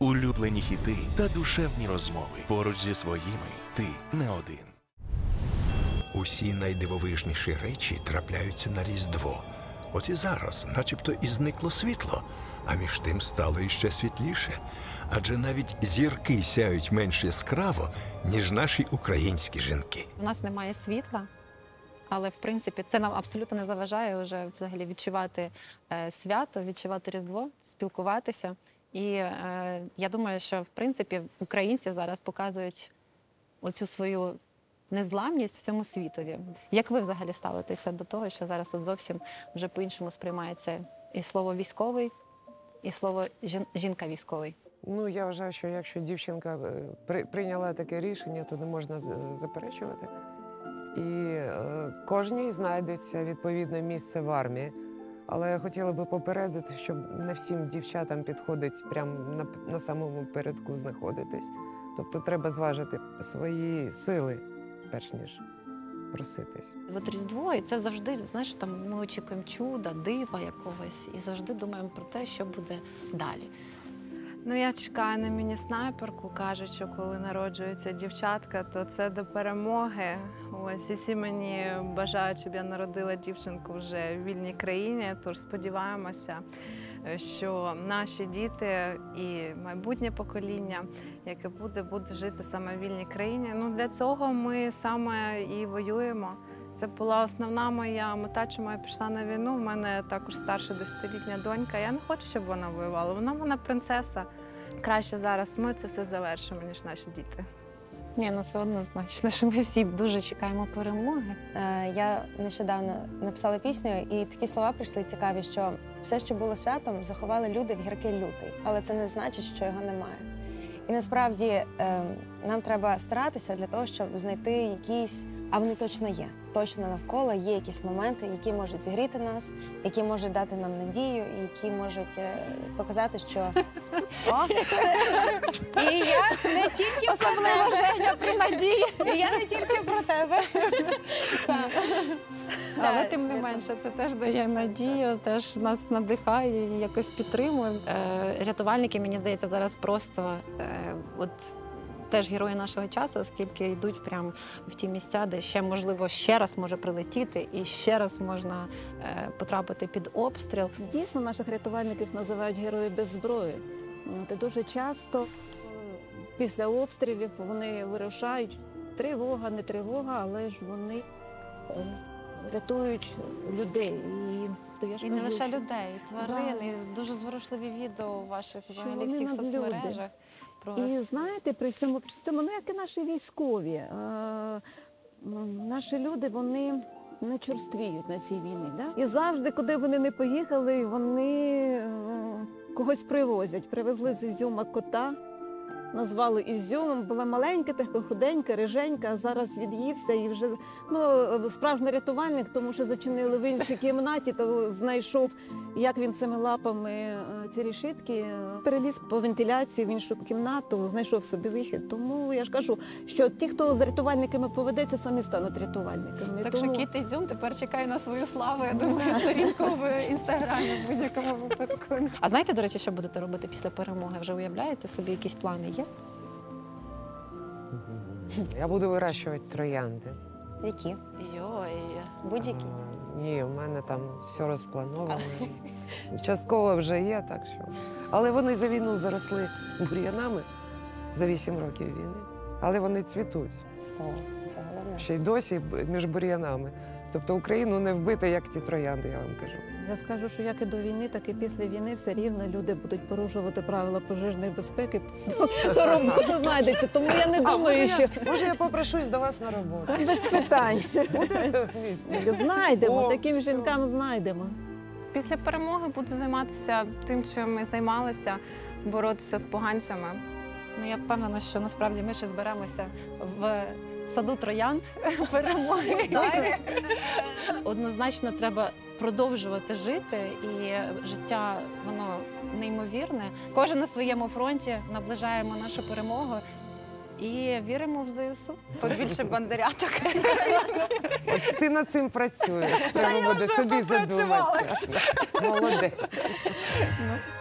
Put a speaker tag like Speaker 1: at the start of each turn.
Speaker 1: Улюблені хіти та душевні розмови. Поруч зі своїми ти не один.
Speaker 2: Усі найдивовижніші речі трапляються на Різдво. От і зараз, начебто, і зникло світло, а між тим стало іще світліше. Адже навіть зірки сяють менш яскраво, ніж наші українські жінки.
Speaker 3: У нас немає світла, але, в принципі, це нам абсолютно не заважає вже взагалі відчувати свято, відчувати Різдво, спілкуватися. І я думаю, що, в принципі, українці зараз показують оцю свою незламність всьому світові. Як ви взагалі ставитеся до того, що зараз от зовсім вже по-іншому сприймається і слово «військовий», і слово «жінка військовий»?
Speaker 4: Ну, я вважаю, що якщо дівчинка прийняла таке рішення, то не можна заперечувати. І кожній знайдеться відповідне місце в армії. Але я хотіла би попередити, що не всім дівчатам підходить прямо на самому передку знаходитись. Тобто треба зважити свої сили, перш ніж проситись.
Speaker 3: От Різдво, і це завжди, знаєш, там ми очікуємо чуда, дива якогось, і завжди думаємо про те, що буде далі.
Speaker 5: Ну, я чекаю на міні-снайперку. Кажуть, що коли народжується дівчатка, то це до перемоги. Ось, і всі мені бажають, щоб я народила дівчинку вже в вільній країні. Тож сподіваємося, що наші діти і майбутнє покоління, яке буде жити саме в вільній країні. Ну, для цього ми саме і воюємо. Це була основна моя мета, чому я пішла на війну. У мене також старша 10-літня донька. Я не хочу, щоб вона воювала. Вона принцеса. Краще зараз ми це все завершимо, ніж наші діти.
Speaker 3: Ні, ну це однозначно, що ми всі дуже чекаємо перемоги.
Speaker 6: Я нещодавно написала пісню, і такі слова прийшли цікаві, що все, що було святом, заховали люди в гіркий лютий. Але це не значить, що його немає. І насправді нам треба старатися для того, щоб знайти якісь, а вони точно є. Точно навколо є якісь моменти, які можуть зігріти нас, які можуть дати нам надію, які можуть показати, що о, і я не тільки
Speaker 3: Особливо Женя при надії.
Speaker 6: і я не тільки про тебе.
Speaker 3: Але тим не менше, це теж дає надію, теж нас надихає і якось підтримує. Рятувальники, мені здається, зараз просто от теж герої нашого часу, оскільки йдуть прямо в ті місця, де ще, можливо, ще раз може прилетіти і ще раз можна потрапити під обстріл.
Speaker 7: Дійсно, наших рятувальників називають герої без зброї. І дуже часто після обстрілів вони вирушають. Тривога, не тривога, але ж вони рятують людей.
Speaker 3: І не лише людей, тварин, і дуже зворушливі відео у ваших взагалі всіх соцмережах.
Speaker 7: І знаєте, при всьому цьому, ну як і наші військові, наші люди, вони не черствіють на цій війні. Да? І завжди, куди вони не поїхали, вони когось привозять. Привезли з Ізюма кота, назвали Ізюмом, була маленька, така худенька, риженька, а зараз від'ївся і вже, ну, справжній рятувальник, тому що зачинили в іншій кімнаті, то знайшов, як він цими лапами ці решітки, переліз по вентиляції в іншу кімнату, знайшов собі вихід. Тому я ж кажу, що ті, хто з рятувальниками поведеться, самі стануть рятувальниками.
Speaker 3: Так що Кіт Ізюм тепер чекає на свою славу, я думаю, сторінку в Інстаграмі в будь-якому випадку. А знаєте, до речі, що будете робити після перемоги? Вже уявляєте собі, якісь плани є?
Speaker 4: Я буду вирощувати троянди.
Speaker 6: Які?
Speaker 3: Йой.
Speaker 6: Будь-які?
Speaker 4: Ні, в мене там все розплановано. Частково вже є, так що. Але вони за війну заросли бур'янами за 8 років війни. Але вони цвітуть.
Speaker 6: О, це головне.
Speaker 4: Ще й досі між бур'янами. Тобто Україну не вбити, як ці троянди, я вам кажу.
Speaker 7: Я скажу, що як і до війни, так і після війни все рівно люди будуть порушувати правила пожежної безпеки, то робота знайдеться. Тому я не думаю, що...
Speaker 4: Може, я попрошусь до вас на роботу?
Speaker 7: Без питань.
Speaker 4: Буде місце?
Speaker 7: Знайдемо, таким жінкам знайдемо.
Speaker 5: Після перемоги буду займатися тим, чим ми займалися, боротися з поганцями.
Speaker 3: Ну, я впевнена, що насправді ми ще зберемося в саду троянд перемоги. Однозначно треба продовжувати жити, і життя, воно неймовірне. Кожен на своєму фронті наближаємо нашу перемогу і віримо в ЗСУ.
Speaker 5: Побільше бандеряток.
Speaker 4: От ти над цим працюєш. Треба буде собі задуматися. Молодець.